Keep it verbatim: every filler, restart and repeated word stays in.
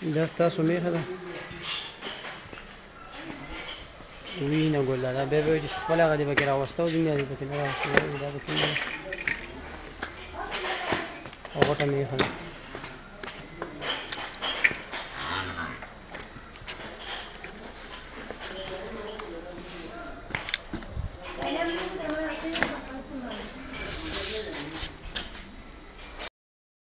دا ستاسو میخه ده وینه ګل ده بیا به وایي چې خپل هغه دې پکې راوسته او ځینې دې پکې نه راوسته دا پکې نه ده او غټه میخه ده